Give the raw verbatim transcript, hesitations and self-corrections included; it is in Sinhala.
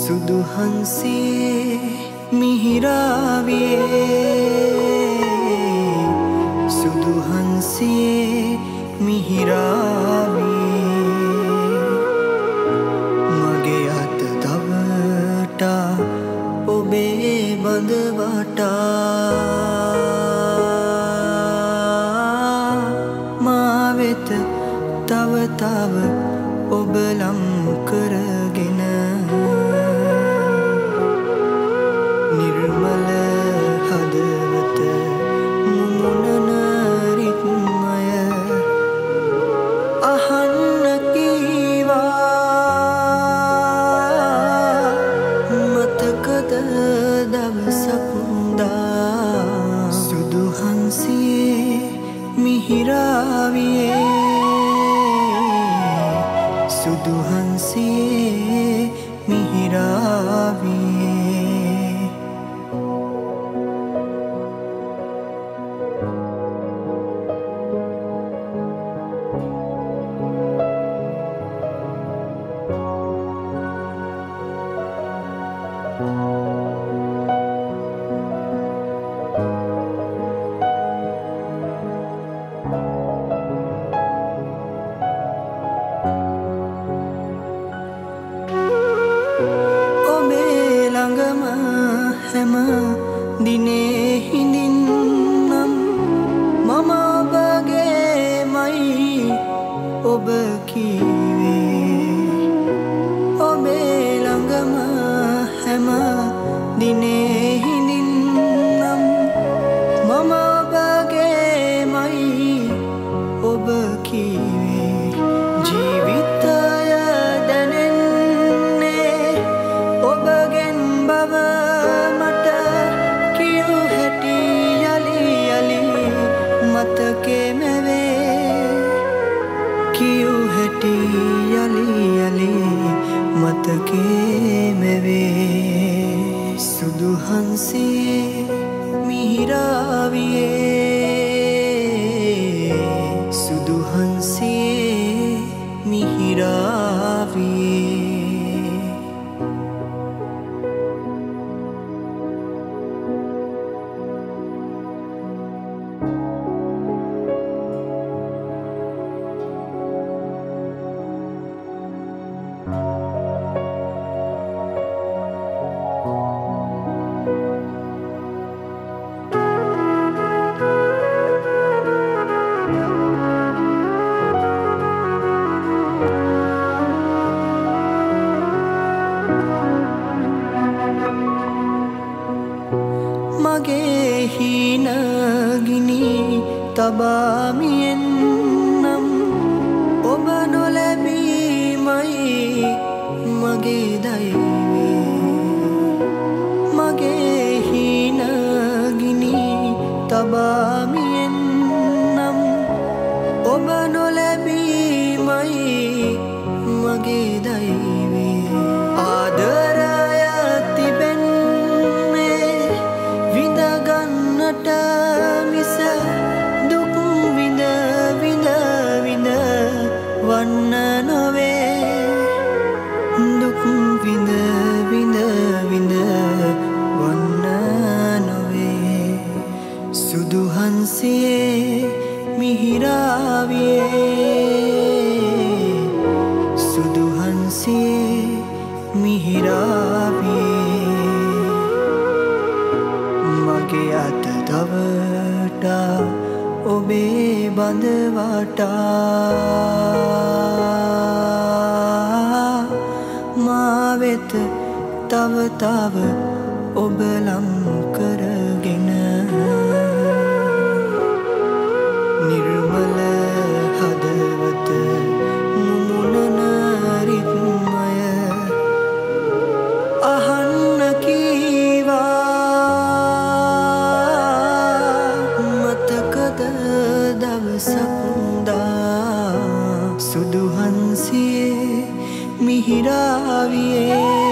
සුදු හංසියේ මිහිරාවියේ සුදු හංසියේ මිහිරාවියේ මගේ අත තවටා ඔබේ බඳ වටා මා වෙත තව තව ඔබ ලම් කරගෙන නිර්මල හදවත මුමුණන රිත්මය අහන්න කීවා මතකද දවසක් දා සුදු හංසියේ මිහිරාවියේ සුදු හංසියේ මිහිරාවියේ හැම දිනේ හිඳින්නම් මම ඔබගේමයි ඔබ කීවේ ඔබේ ළඟම හැම දිනේ හිඳින්නම් මම ඔබගේමයි ඔබ කීවේ ජීවිතය දැනෙන්නේ ඔබගෙන් බව මතකේ මෙවේ කියූ හැටි යලි යලි මතකේ මෙවේ සුදු හංසියේ මිහිරාවියේ සුදු හංසියේ මිහිරාවියේ මගේ හීන ගිනි තබාමියෙන්නම් ඔබ නොලැබීමයි මගේ දෛවයේ මගේ හීන ගිනි තබාමියෙන්නම් ඔබ නොලැබීමයි මගේ දෛවයේ ආදරය විඳගන්නට මිස දුක් විඳ විඳ විඳ වන්න නොවේ දුක් විඳ විඳ විඳ වන්න නොවේ සුදු හංසියේ මිහිරාවියේ සුදු හංසියේ මිහිරාවියේ මගේ අත තවටා ඔබේ බඳ වටා මා වෙත තව තව ඔබ ලම් කරගෙන නිර්මල හදවත මුමුණන රිත්මය අහන්න සුදු හංසියේ මිහිරාවියේ